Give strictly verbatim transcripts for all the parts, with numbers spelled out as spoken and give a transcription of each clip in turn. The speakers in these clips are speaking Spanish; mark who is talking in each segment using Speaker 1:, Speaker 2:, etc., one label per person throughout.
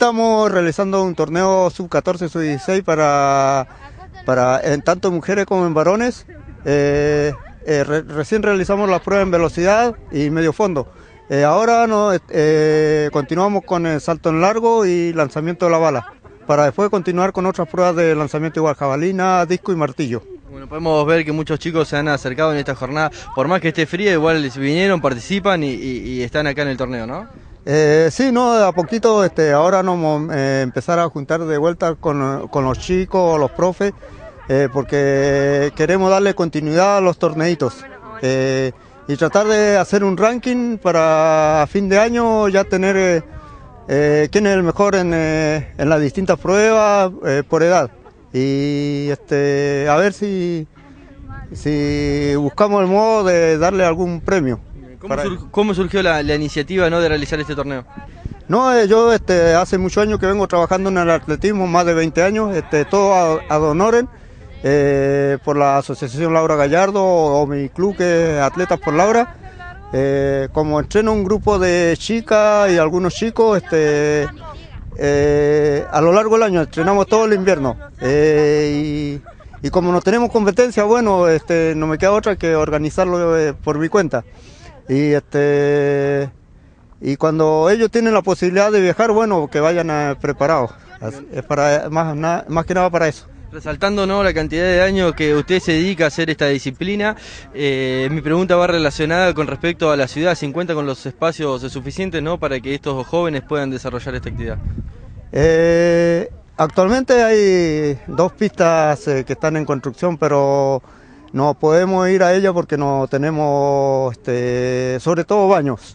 Speaker 1: estamos realizando un torneo sub catorce, sub dieciséis para, para en tanto mujeres como en varones. Eh, eh, re, recién realizamos la prueba en velocidad y medio fondo. Eh, ahora no, eh, continuamos con el salto en largo y lanzamiento de la bala, para después continuar con otras pruebas de lanzamiento igual, jabalina, disco y martillo.
Speaker 2: Bueno, podemos ver que muchos chicos se han acercado en esta jornada, por más que esté fría, igual vinieron, participan y, y, y están acá en el torneo, ¿no?
Speaker 1: Eh, sí, no, a poquito, este, ahora nos vamos a eh, empezar a juntar de vuelta con, con los chicos, los profes, eh, porque queremos darle continuidad a los torneitos eh, y tratar de hacer un ranking para a fin de año ya tener eh, eh, quién es el mejor en, eh, en las distintas pruebas eh, por edad. Y este, a ver si, si buscamos el modo de darle algún premio.
Speaker 2: ¿Cómo, sur ¿Cómo surgió la, la iniciativa, ¿no?, de realizar este torneo?
Speaker 1: No, eh, yo este, hace muchos años que vengo trabajando en el atletismo, más de veinte años, este, todo ad honorem, eh, por la Asociación Laura Gallardo o, o mi club que es Atletas por Laura. Eh, como entreno un grupo de chicas y algunos chicos, este, eh, a lo largo del año entrenamos todo el invierno. Eh, y, y como no tenemos competencia, bueno, este, no me queda otra que organizarlo eh, por mi cuenta. Y este y cuando ellos tienen la posibilidad de viajar, bueno, que vayan eh, preparados. Es para más, na, más que nada para eso.
Speaker 2: Resaltando, ¿no?, la cantidad de años que usted se dedica a hacer esta disciplina, eh, mi pregunta va relacionada con respecto a la ciudad. ¿Se cuenta con los espacios suficientes, ¿no?, para que estos jóvenes puedan desarrollar esta actividad?
Speaker 1: Eh, actualmente hay dos pistas eh, que están en construcción, pero no podemos ir a ella porque no tenemos, este, sobre todo baños.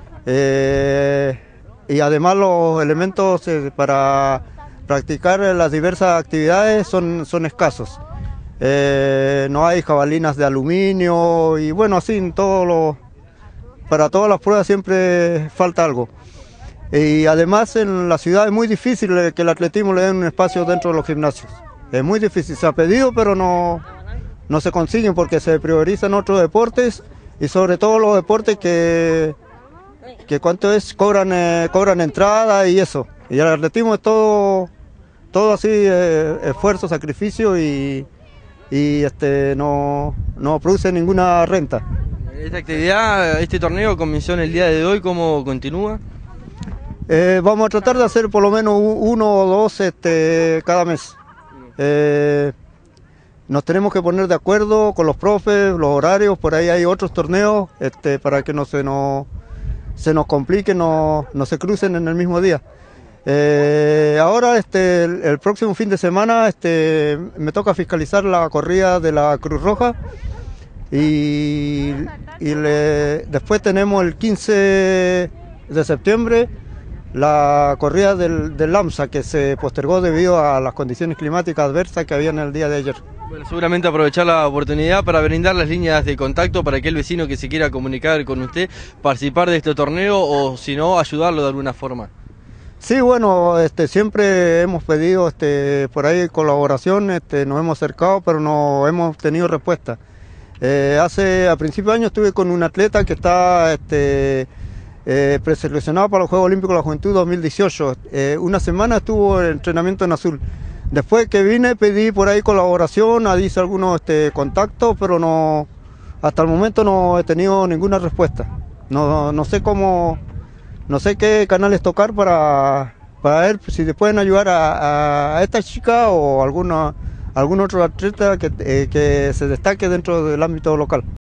Speaker 1: Eh, y además los elementos eh, para practicar las diversas actividades son, son escasos. Eh, no hay jabalinas de aluminio y bueno, así en todo lo, para todas las pruebas siempre falta algo. Y además en la ciudad es muy difícil que el atletismo le den un espacio dentro de los gimnasios. Es muy difícil, se ha pedido pero no... no se consiguen porque se priorizan otros deportes y sobre todo los deportes que, que cuánto es, cobran, eh, cobran entrada y eso. Y el atletismo es todo, todo así, eh, esfuerzo, sacrificio y, y este, no, no produce ninguna renta.
Speaker 2: Esta actividad, este torneo comenzó en el día de hoy, ¿cómo continúa?
Speaker 1: Eh, vamos a tratar de hacer por lo menos uno o dos este, cada mes. Eh, Nos tenemos que poner de acuerdo con los profes, los horarios, por ahí hay otros torneos este, para que no se nos, se nos complique, no, no se crucen en el mismo día. Eh, ahora, este, el, el próximo fin de semana, este, me toca fiscalizar la corrida de la Cruz Roja y, y le, después tenemos el quince de septiembre la corrida del, del AMSA, que se postergó debido a las condiciones climáticas adversas que había en el día de ayer.
Speaker 2: Bueno, seguramente aprovechar la oportunidad para brindar las líneas de contacto para aquel vecino que se quiera comunicar con usted, participar de este torneo o si no, ayudarlo de alguna forma.
Speaker 1: Sí, bueno, este, siempre hemos pedido este, por ahí colaboración, este, nos hemos acercado pero no hemos tenido respuesta. Eh, hace, a principios de año estuve con un atleta que está este, eh, preseleccionado para los Juegos Olímpicos de la Juventud dos mil dieciocho. Eh, una semana estuvo en entrenamiento en azul. Después que vine pedí por ahí colaboración, hice algunos este, contactos, pero no, hasta el momento no he tenido ninguna respuesta. No, no sé cómo, no sé qué canales tocar para, para ver si le pueden ayudar a, a esta chica o alguna, algún otro atleta que, eh, que se destaque dentro del ámbito local.